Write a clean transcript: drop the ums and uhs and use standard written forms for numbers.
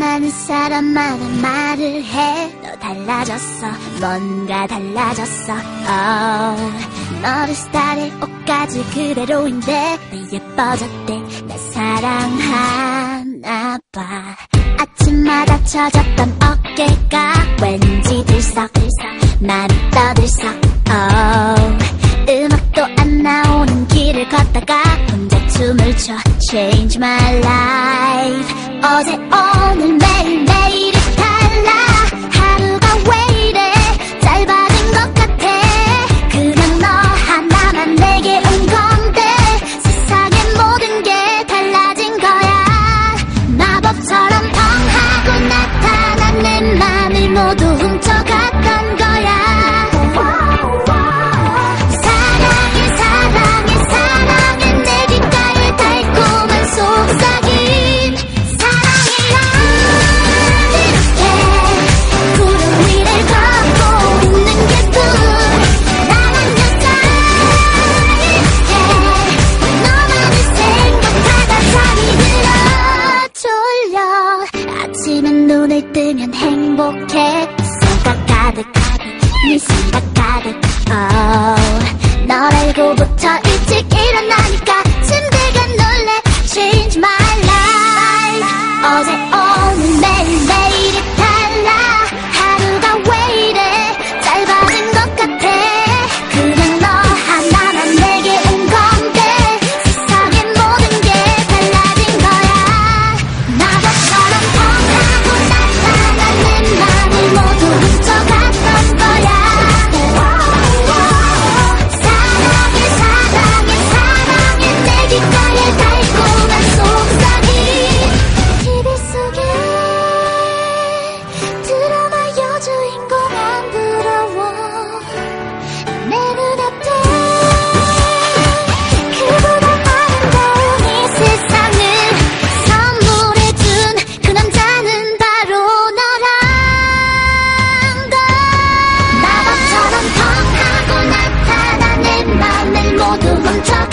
많은 사람마다 말을 해. 너 달라졌어, 뭔가 달라졌어. 너를 스타일 옷까지 그대로인데 왜 예뻐졌대. 나 사랑하나 봐. 아침마다 처졌던 어깨가 왠지 들썩들썩 많이 떠들썩. 음악도 안 나오는 길을 걷다가 혼자 춤을 춰. Change my life. 어제 오늘 매일매일이 달라. 하루가 왜 이래 짧아진 것 같아. 그냥 너 하나만 내게 온 건데 세상의 모든 게 달라진 거야. 마법처럼 펑 하고 나타난 내 맘을 모두 훔쳐갔던 거야. 아침엔 눈을 뜨면 행복해. 생각 가득 네 생각 가득. 널 알고부터 일찍 일어나니까 침대가 놀래. Change my life. 어제 오늘 매일매일이 달라. 하루가 왜 이래 짧아진 것 같아. 그냥 너 하나만 내게 온 건데 세상의 모든 게 달라진 거야. 마법처럼 펑하고 나타난 내 맘을 모두 훔쳐갔던 거야. 사랑해 사랑해 사랑해 내 귓가에 달콤한 속삭임. TV 속에 드라마 여주인공 안 부러워. 내 눈앞에 그보다 아름다운 이 세상을 선물해준 그 남자는 바로 너란 걸. 마법처럼 펑하고 나타난 내 맘을 모두 훔쳐